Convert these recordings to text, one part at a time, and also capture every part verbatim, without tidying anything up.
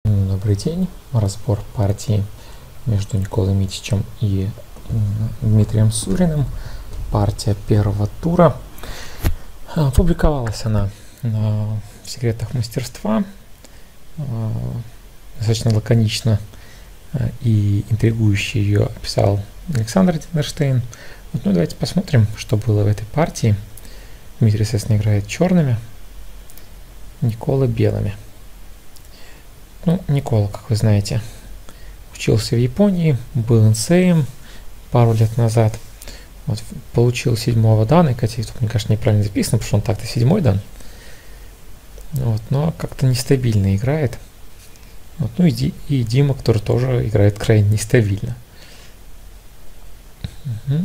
Добрый день. Разбор партии между Николой Митичем и Дмитрием Суриным. Партия первого тура. Публиковалась она в «Секретах мастерства». Достаточно лаконично и интригующе ее описал Александр Диндерштейн. Вот, ну, давайте посмотрим, что было в этой партии. Дмитрий, естественно, играет черными, Никола белыми. Ну, Никола, как вы знаете, учился в Японии, был инсеем пару лет назад. Вот, получил седьмого дана, и, кстати, тут, мне кажется, неправильно записано, потому что он так-то седьмой дан. Вот, но как-то нестабильно играет. Вот, ну и, Ди, и Дима, который тоже играет крайне нестабильно. Угу.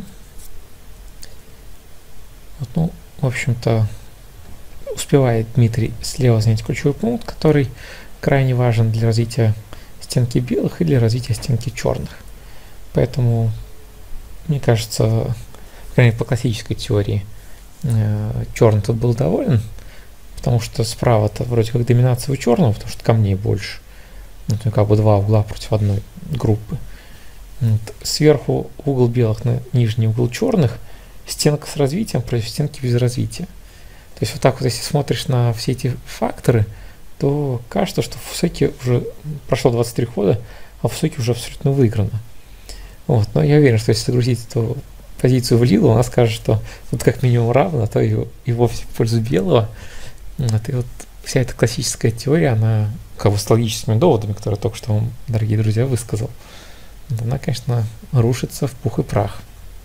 Вот, ну, в общем-то, успевает Дмитрий слева занять ключевой пункт, который крайне важен для развития стенки белых и для развития стенки черных. Поэтому, мне кажется, по классической теории, э, черный тут был доволен, потому что справа-то вроде как доминация у черного, потому что камней больше. Вот, как бы два угла против одной группы. Вот. Сверху угол белых на нижний угол черных, стенка с развитием против стенки без развития. То есть вот так вот, если смотришь на все эти факторы, то кажется, что в Фусеке уже прошло двадцать три хода, а в Фусеке уже абсолютно выиграно. Вот. Но я уверен, что если загрузить эту позицию в Лилу, она скажет, что тут как минимум равно, а то и, и вовсе в пользу белого. Вот. И вот вся эта классическая теория, она как бы с логическими доводами, которые только что вам, дорогие друзья, высказал, она, конечно, рушится в пух и прах.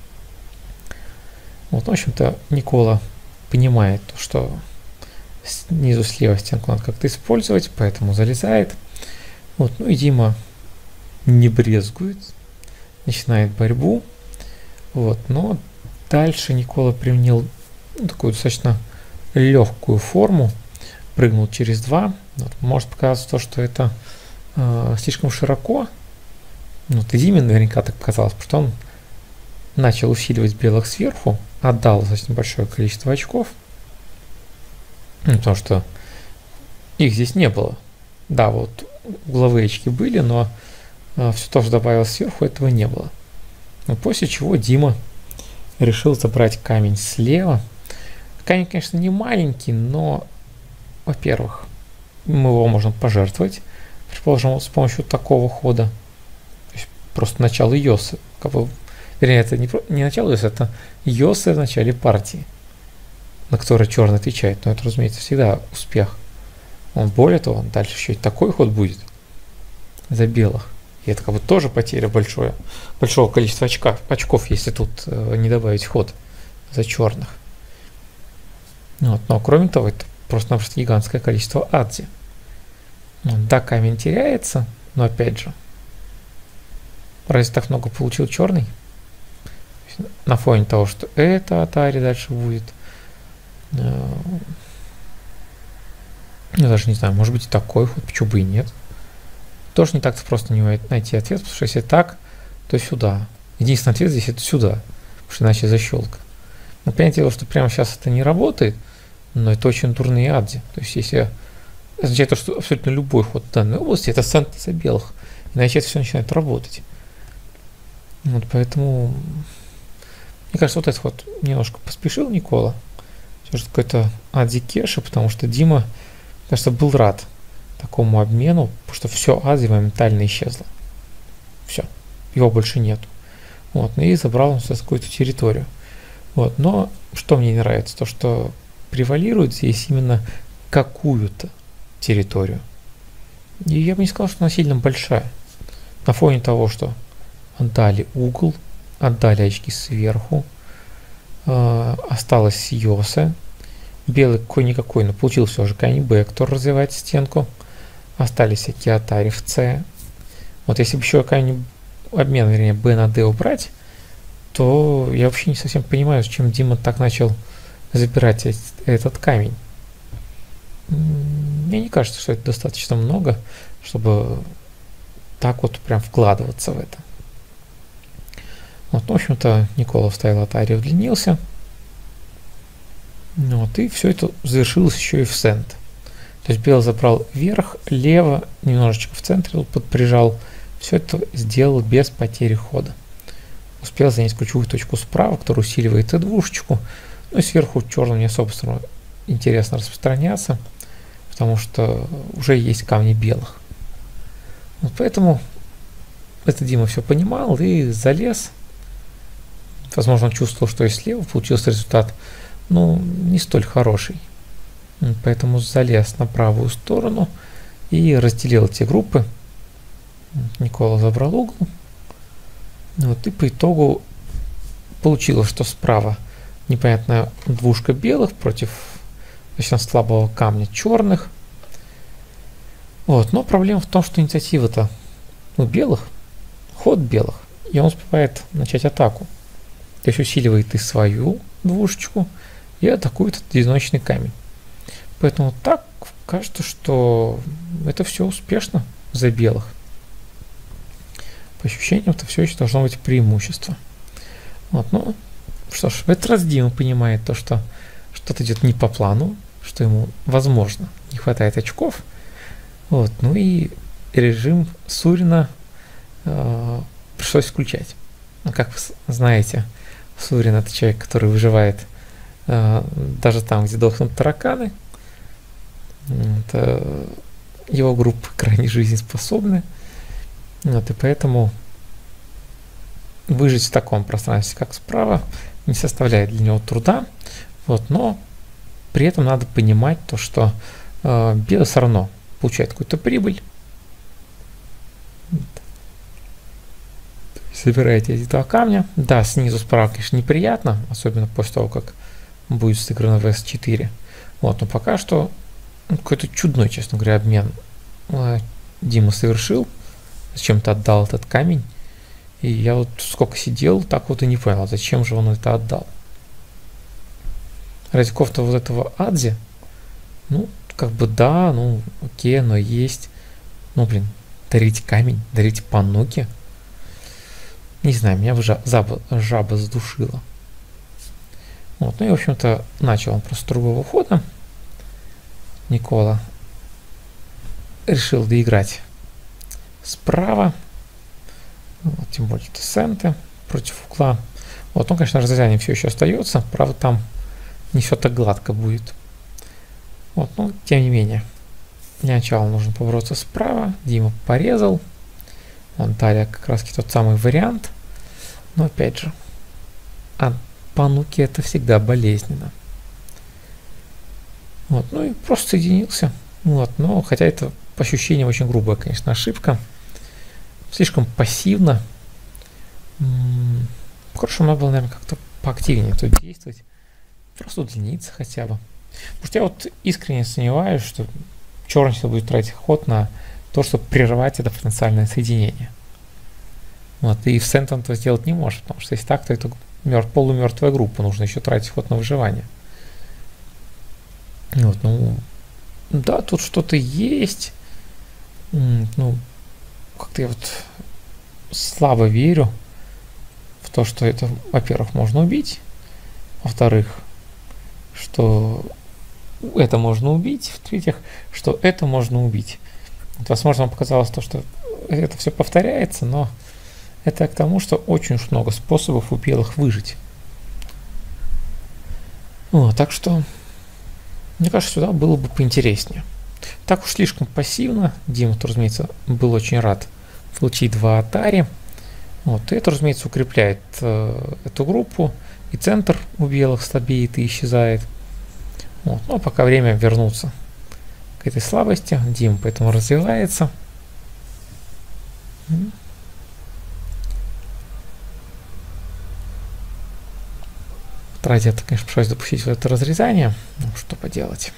Вот, в общем-то, Никола понимает, что снизу слева стенку надо как-то использовать, поэтому залезает. Вот, ну и Дима не брезгует, начинает борьбу. Вот, но дальше Никола применил, ну, такую достаточно легкую форму, прыгнул через два. Вот, может показаться то, что это э, слишком широко. Вот, и Диме наверняка так показалось, потому что он начал усиливать белых сверху, отдал достаточно большое количество очков, ну, потому что их здесь не было. Да, вот угловые очки были, но э, все то, что добавилось сверху, этого не было. Но после чего Дима решил забрать камень слева. Камень, конечно, не маленький, но, во-первых, мы его можем пожертвовать, предположим, с помощью такого хода. То есть просто начало Йосы. Как бы, вернее, это не, не начало Йосы, это Йосы в начале партии, на который черный отвечает. Но это, разумеется, всегда успех. Он, более того, дальше еще и такой ход будет за белых. И это как бы тоже потеря большое, большого количества очков, очков, если тут э, не добавить ход за черных. Вот. Но кроме того, это просто-напросто гигантское количество адзи. Вот. Да, камень теряется, но опять же, разве так много получил черный? На фоне того, что это атари дальше будет. Э, я даже не знаю, может быть и такой ход, почему бы и нет. Тоже не так-то просто не найти ответ, потому что если так, то сюда. Единственный ответ здесь это сюда, потому что иначе защелка. Но понятное дело, что прямо сейчас это не работает, но это очень дурные адзи. То есть если означает то, что абсолютно любой ход в данной области это сентенса белых, иначе это все начинает работать. Вот поэтому, мне кажется, вот этот ход немножко поспешил Никола. Все же какой-то адзи кеша, потому что Дима, кажется, был рад такому обмену, потому что все адзи моментально исчезло. Все, его больше нету. Вот, и забрал он какую-то территорию. Вот, но что мне не нравится, то что превалирует здесь именно какую-то территорию. И я бы не сказал, что она сильно большая. На фоне того, что отдали угол, отдали очки сверху, э, осталось Йосе. Белый какой-никакой, но получил все же камень Б, который развивает стенку. Остались всякие атари в С. Вот если бы еще камень обмен, вернее, Б на Д убрать, то я вообще не совсем понимаю, зачем Дима так начал забирать этот камень. Мне не кажется, что это достаточно много, чтобы так вот прям вкладываться в это. Вот, в общем-то, Никола вставил атари, удлинился. Вот, и все это завершилось еще и в сент. То То есть белый забрал вверх, лево, немножечко в центре подприжал. Все это сделал без потери хода. Успел занять ключевую точку справа, которая усиливает тэ два. Ну и сверху черным не особо интересно распространяться, потому что уже есть камни белых. Вот поэтому это Дима все понимал и залез. Возможно, он чувствовал, что и слева получился результат, ну, не столь хороший. Поэтому залез на правую сторону и разделил эти группы. Никола забрал угол. Вот, и по итогу получилось, что справа непонятная двушка белых против достаточно слабого камня черных. Вот, но проблема в том, что инициатива-то у белых, ход белых, и он успевает начать атаку. То есть усиливает и свою двушечку, и атакует этот одиночный камень. Поэтому так кажется, что это все успешно за белых. По ощущениям, это все еще должно быть преимущество. Вот, ну, что ж, в этот раз Дима понимает то, что что-то идет не по плану, что ему, возможно, не хватает очков. Вот, ну и режим Сурина э, пришлось включать. Ну, как вы знаете, Сурин — это человек, который выживает э, даже там, где дохнут тараканы. Это его группы крайне жизнеспособны. Вот, и поэтому выжить в таком пространстве, как справа, не составляет для него труда. Вот, но при этом надо понимать то, что э, белый все равно получает какую-то прибыль. Собираете эти два камня. Да, снизу справа, конечно, неприятно, особенно после того, как будет сыграно в эс четыре. Вот, но пока что ну, какой-то чудной, честно говоря, обмен э, Дима совершил. Зачем-то отдал этот камень. И я вот сколько сидел, так вот и не понял, зачем же он это отдал. Ради какого-то вот этого Адзи, ну, как бы да, ну, окей, но есть. Ну, блин, дарите камень, дарите пануки. Не знаю, меня бы жаба, жаба задушила. Вот, ну и, в общем-то, начал он просто с другого хода. Никола решил доиграть справа. Вот, тем более Тесенте против угла. Вот, он, конечно, разрезание все еще остается. Правда, там не все так гладко будет. Вот, но тем не менее. Для начала нужно побороться справа. Дима порезал. Вон далее как раз тот самый вариант. Но опять же, а пануки это всегда болезненно. Вот, ну и просто соединился. Вот, но хотя это по ощущениям очень грубая, конечно, ошибка. Слишком пассивно. По-хорошему, надо было, наверное, как-то поактивнее тут действовать. Просто удлиниться хотя бы. Потому что я вот искренне сомневаюсь, что черный сейчас будет тратить ход на то, чтобы прервать это потенциальное соединение. Вот, и в центре он этого сделать не может, потому что если так, то это мертв, полумертвая группа, нужно еще тратить ход на выживание. Вот, ну, да, тут что-то есть. Ну, как-то я вот слабо верю в то, что это, во-первых, можно убить, во-вторых, что это можно убить, в-третьих, что это можно убить. Вот, возможно, вам показалось то, что это все повторяется, но это к тому, что очень уж много способов у белых выжить. Вот, так что, мне кажется, сюда было бы поинтереснее. Так уж слишком пассивно. Дима, разумеется, был очень рад получить два атари. Вот, и это, разумеется, укрепляет э, эту группу. И центр у белых слабеет и исчезает. Вот, но пока время вернуться к этой слабости. Дима поэтому развивается. Ради этого, конечно, пришлось допустить вот это разрезание. Ну, что поделать.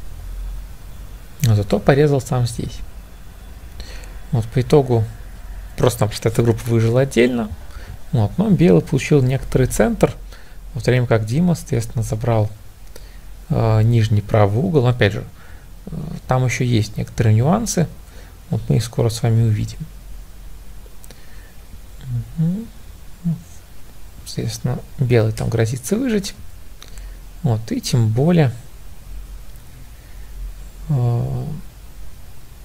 Но зато порезал сам здесь. Вот по итогу просто-напросто эта группа выжила отдельно. Вот, но белый получил некоторый центр, в то время как Дима, соответственно, забрал э, нижний правый угол. Но, опять же, э, там еще есть некоторые нюансы. Вот мы их скоро с вами увидим. Угу. Соответственно, белый там грозится выжить. Вот, и тем более э,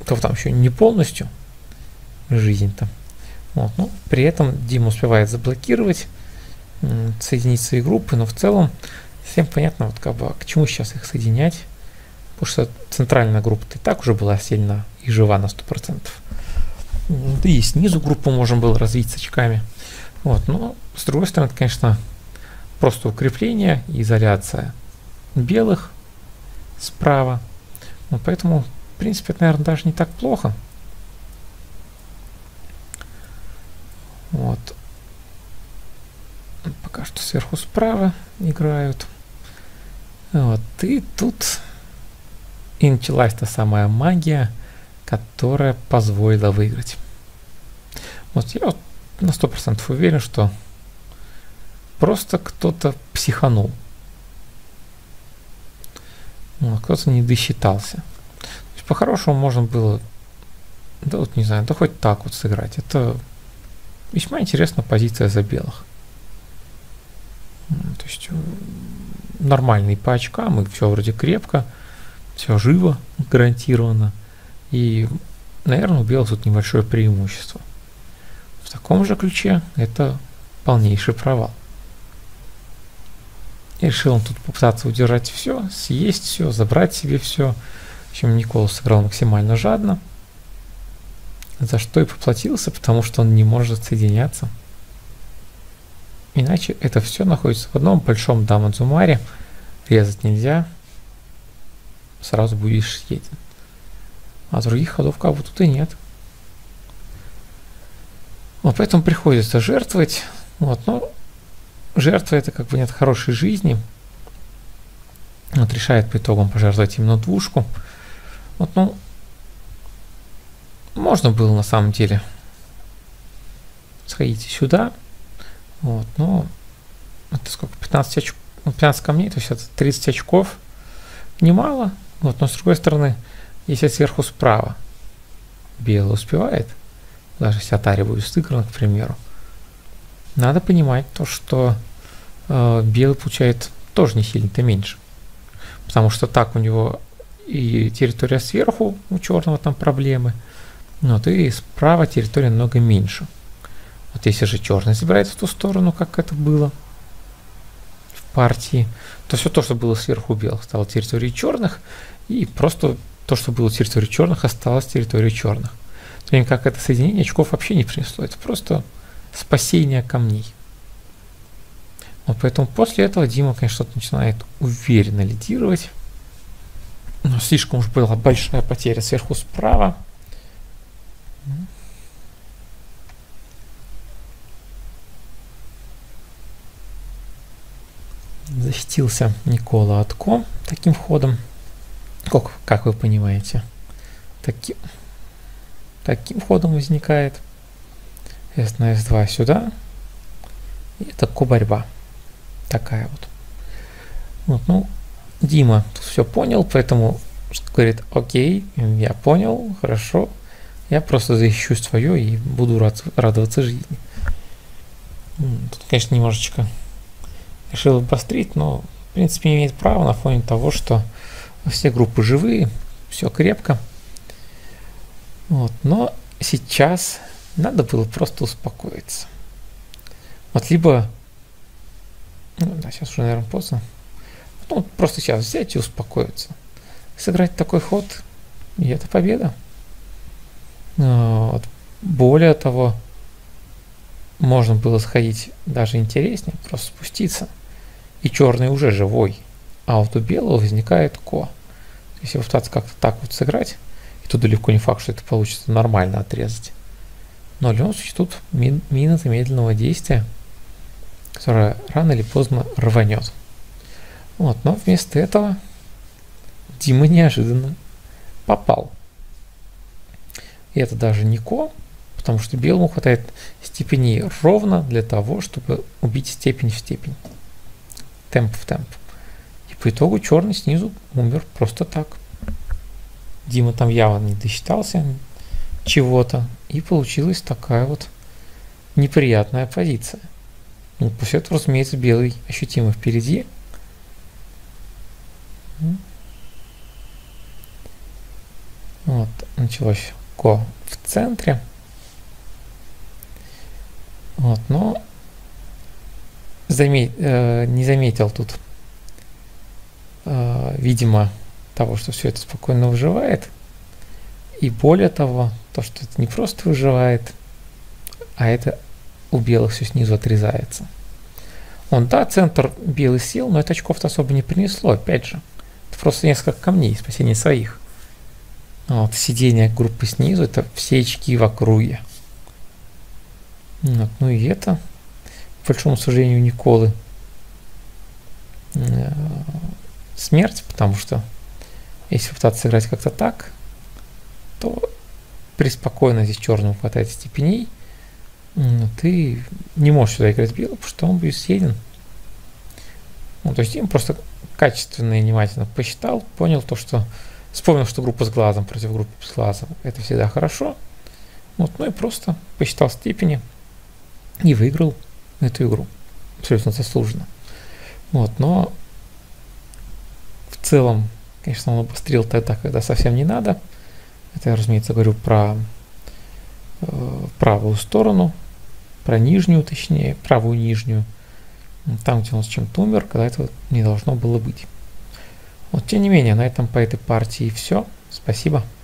то там еще не полностью жизнь-то. Вот, ну, при этом Дима успевает заблокировать, соединить свои группы, но в целом всем понятно, вот как бы, к чему сейчас их соединять, потому что центральная группа-то и так уже была сильна и жива на сто процентов. Да и снизу группу можем было развить с очками. Вот, но с другой стороны, это, конечно, просто укрепление и изоляция белых справа. Вот, поэтому, в принципе, это, наверное, даже не так плохо. Вот. Пока что сверху справа играют. Вот. И тут и началась та самая магия, которая позволила выиграть. Вот я вот на сто процентов уверен, что просто кто-то психанул. Вот, кто-то не досчитался. То есть по-хорошему можно было, да вот не знаю, да хоть так вот сыграть. Это весьма интересная позиция за белых. То есть нормальный по очкам, и все вроде крепко, все живо, гарантированно. И, наверное, у белых тут небольшое преимущество. В таком же ключе это полнейший провал. И решил он тут попытаться удержать все, съесть все, забрать себе все. В общем, Никола сыграл максимально жадно. За что и поплатился, потому что он не может соединяться. Иначе это все находится в одном большом дамадзумаре. Резать нельзя. Сразу будешь съеден. А других ходов как бы тут и нет. Вот поэтому приходится жертвовать. Вот, но жертва это как бы нет хорошей жизни. Вот решает по итогам пожертвовать именно двушку. Вот, ну, можно было на самом деле сходить сюда. Вот, но это сколько? пятнадцать очков, пятнадцать камней, то есть это тридцать очков. Немало. Вот, но с другой стороны, если сверху справа белый успевает, даже если Атари будет сыгран, к примеру, надо понимать то, что э, белый получает тоже не сильно-то меньше. Потому что так у него и территория сверху, у черного там проблемы, вот, и справа территория намного меньше. Вот если же черный забирает в ту сторону, как это было в партии, то все то, что было сверху у белых, стало территорией черных, и просто то, что было территорией черных, осталось территорией черных. В то время как это соединение очков вообще не принесло, это просто спасение камней. Вот поэтому после этого Дима, конечно, начинает уверенно лидировать. Но слишком уж была большая потеря сверху справа. Защитился Никола от Ко таким ходом. Как, как вы понимаете, таким, таким ходом возникает эс на эс два сюда. И это Ко-борьба. Такая вот. Вот, ну, Дима тут все понял, поэтому говорит: окей, я понял, хорошо, я просто защищу свое и буду рад, радоваться жизни. Тут, конечно, немножечко решил обострить, но, в принципе, имеет право на фоне того, что все группы живые, все крепко. Вот, но сейчас надо было просто успокоиться. Вот либо, ну да, сейчас уже, наверное, поздно. Ну, просто сейчас взять и успокоиться. Сыграть такой ход, и это победа. Вот. Более того, можно было сходить даже интереснее, просто спуститься. И черный уже живой. А вот у белого возникает Ко. Если попытаться как-то так вот сыграть, и тут далеко не факт, что это получится нормально отрезать. Но в любом случае тут мин, мина замедленного действия, которая рано или поздно рванет. Вот, но вместо этого Дима неожиданно попал. И это даже не Ко, потому что белому хватает степеней ровно для того, чтобы убить степень в степень. Темп в темп. И по итогу черный снизу умер просто так. Дима там явно не досчитался чего-то. И получилась такая вот неприятная позиция. И после этого, разумеется, белый ощутимо впереди. Вот. началось го в центре. Вот, но замет, э, не заметил тут, э, видимо, того, что все это спокойно выживает. И более того, то, что это не просто выживает, а это у белых все снизу отрезается. Он, да, центр белый сел, но это очков-то особо не принесло, опять же. Это просто несколько камней, спасение своих. Вот, сидение группы снизу, это все очки в округе. Вот, ну и это, к большому сожалению, Николы э, смерть, потому что если пытаться играть как-то так, то преспокойно здесь черному хватает степеней, ты не можешь сюда играть белым, потому что он будет съеден. Ну, то есть им просто качественно и внимательно посчитал, понял то, что вспомнил, что группа с глазом против группы с глазом это всегда хорошо. Вот, ну и просто посчитал степени и выиграл эту игру. Абсолютно заслуженно. Вот, но в целом, конечно, он обострил тогда, когда совсем не надо. Это я, разумеется, говорю про э, правую сторону, про нижнюю, точнее, правую нижнюю. Там, где он с чем-то умер, когда этого не должно было быть. Вот, тем не менее, на этом по этой партии все. Спасибо.